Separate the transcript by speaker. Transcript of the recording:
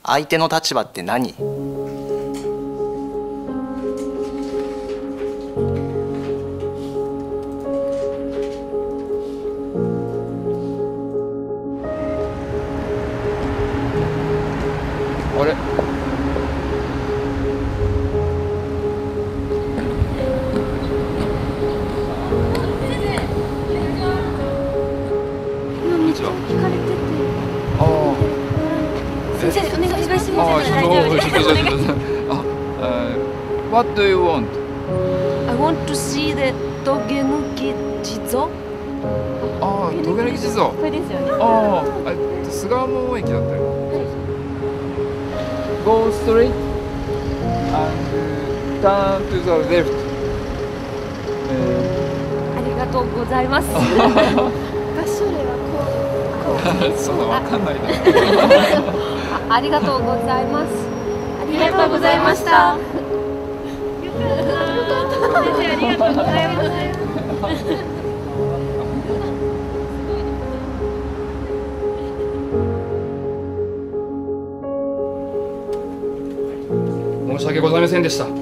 Speaker 1: 相手の立場って何？
Speaker 2: あれ？
Speaker 3: 今めっちゃ聞かれてて。
Speaker 2: ああ。
Speaker 3: 先生お願いします。
Speaker 2: ああ、ちょっと。What do you want?
Speaker 3: I want to see the トゲ抜き地蔵。
Speaker 2: ああ、トゲ抜き地蔵。
Speaker 3: これですよね。
Speaker 2: ああ、巣鴨駅だったよ。Go straight and turn to the left.
Speaker 3: ありがとうございます。場所ではこう。
Speaker 2: そんなわかんないな。
Speaker 3: ありがとうございます。
Speaker 4: ありがとうございました。先生ありがとうございます。
Speaker 5: 申し訳ございませんでした。